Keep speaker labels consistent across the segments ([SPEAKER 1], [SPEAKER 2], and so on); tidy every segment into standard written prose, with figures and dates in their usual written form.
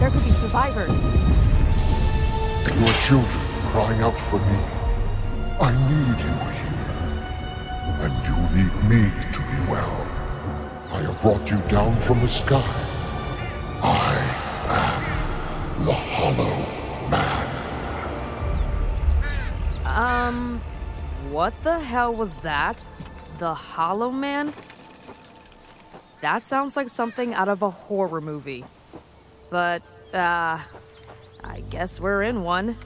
[SPEAKER 1] There could be survivors.
[SPEAKER 2] Your children crying out for me. I need you here. And you need me to be well. I have brought you down from the sky. I am the Hollow Man.
[SPEAKER 1] What the hell was that? The Hollow Man? That sounds like something out of a horror movie. But, I guess we're in one.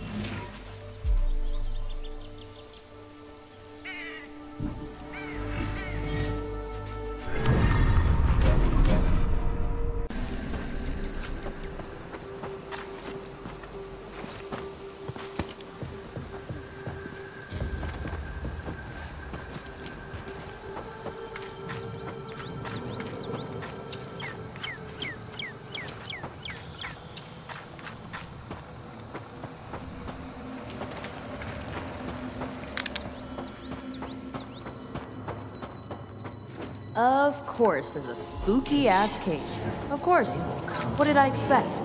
[SPEAKER 1] Of course, there's a spooky-ass cave. Of course. What did I expect?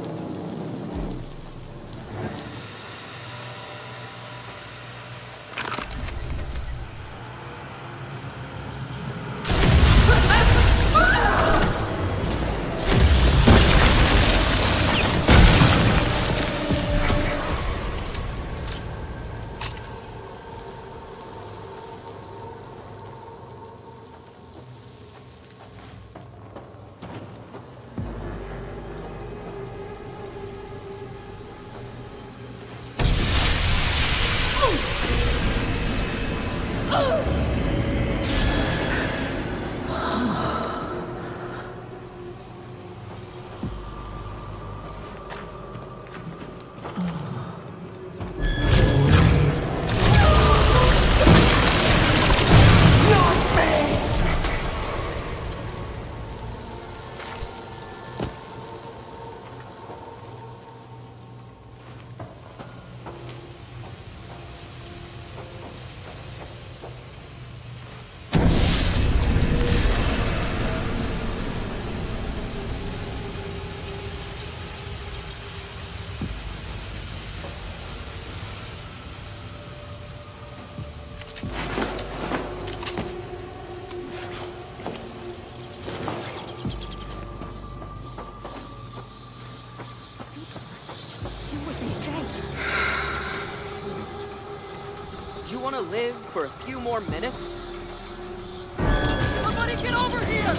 [SPEAKER 3] Live for a few more minutes? Somebody get over here!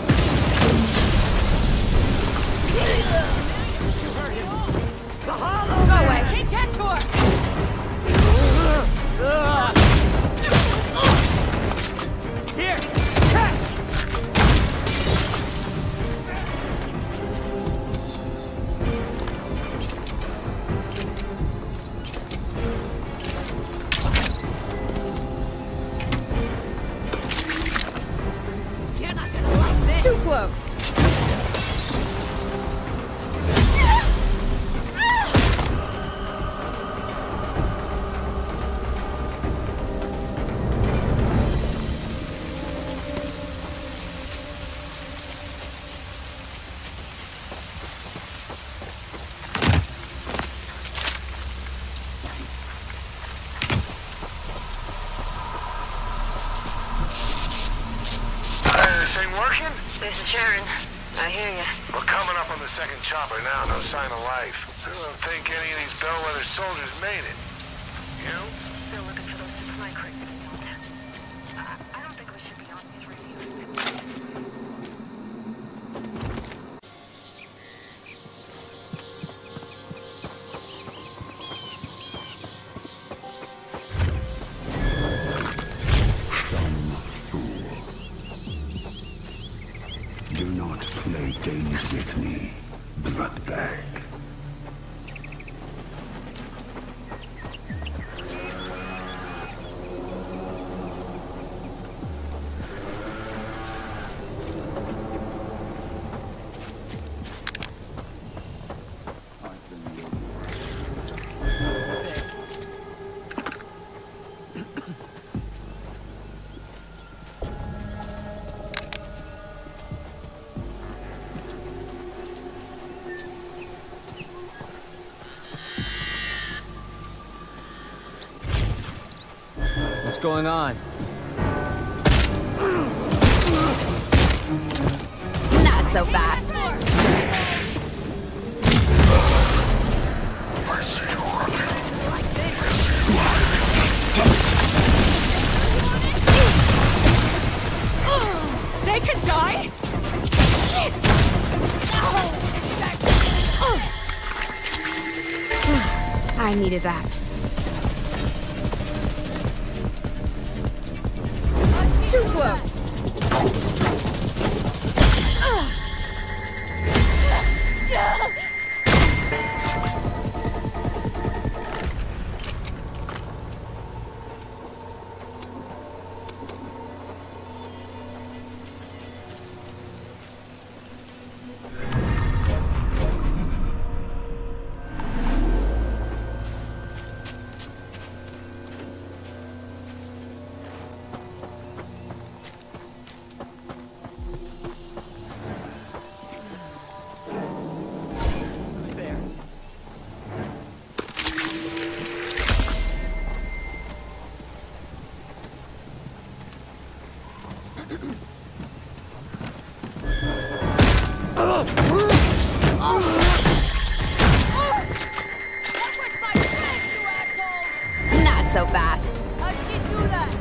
[SPEAKER 3] You heard him. The Hollow!
[SPEAKER 1] Go away!
[SPEAKER 3] Can't get to her! Here! Catch!
[SPEAKER 1] Too close!
[SPEAKER 4] This is Sharon. I hear you.
[SPEAKER 5] We're coming up on the second chopper now, no sign of life. I don't think any of these Bellwether soldiers made it. You?
[SPEAKER 4] Still looking for those supply crates. I don't think we should be on these radios.
[SPEAKER 6] Do not play games with me, bloodbag.
[SPEAKER 3] going on?
[SPEAKER 1] Not so fast.
[SPEAKER 3] They can die?
[SPEAKER 1] Shit! I needed that. Too close.
[SPEAKER 3] Who's there?
[SPEAKER 1] Not so fast.
[SPEAKER 3] How'd she do that?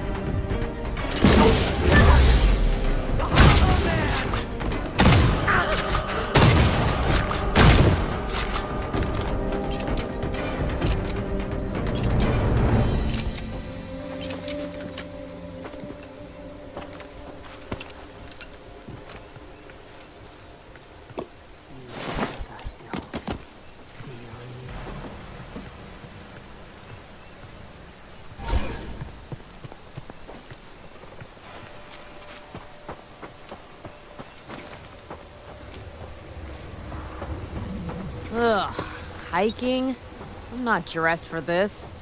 [SPEAKER 1] Ugh. Hiking? I'm not dressed for this.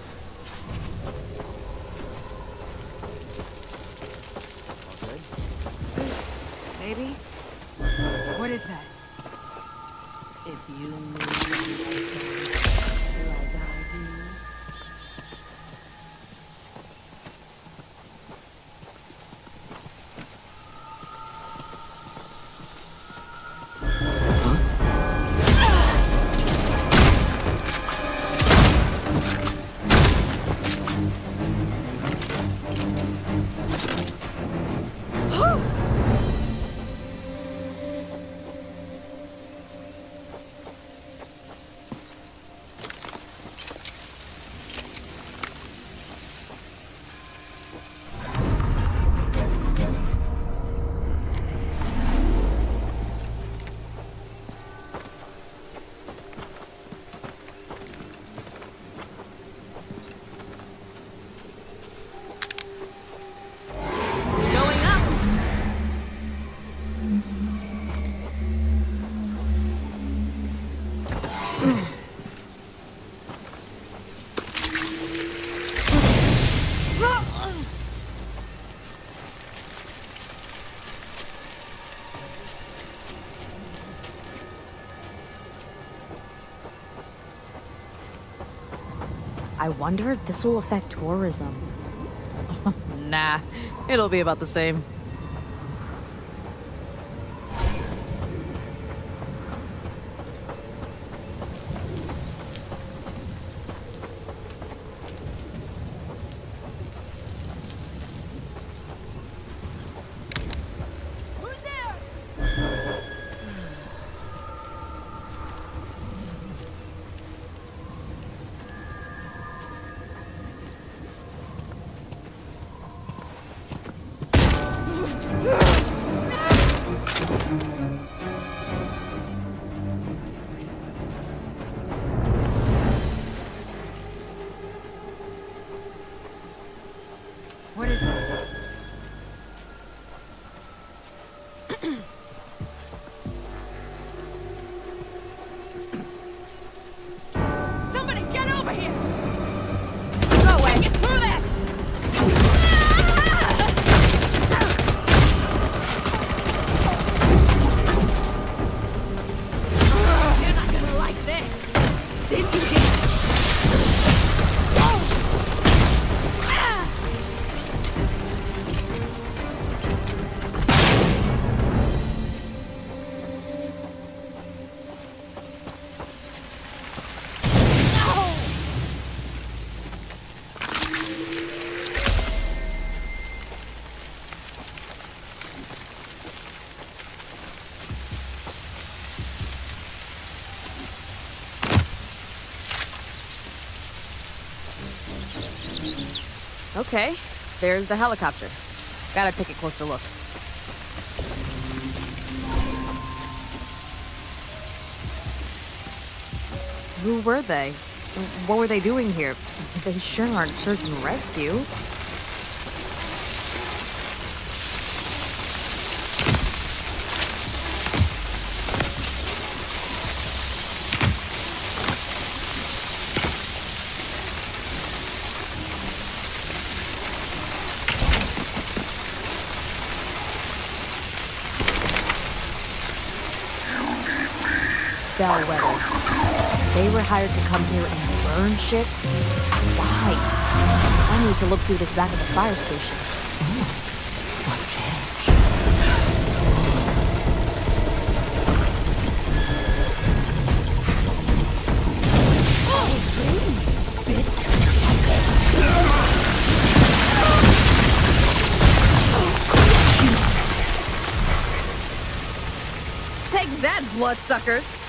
[SPEAKER 7] Maybe? What is that? If you knew like I do.
[SPEAKER 1] Going up! I wonder if this will affect tourism. Nah, it'll be about the same.
[SPEAKER 3] Who's there?
[SPEAKER 1] Okay, there's the helicopter. Gotta take a closer look. Who were they? What were they doing here? They sure aren't search and rescue. Bellwether. They were hired to come here and burn shit? Why? I need to look through this back of the fire station.
[SPEAKER 7] What's this?
[SPEAKER 1] Take that, bloodsuckers!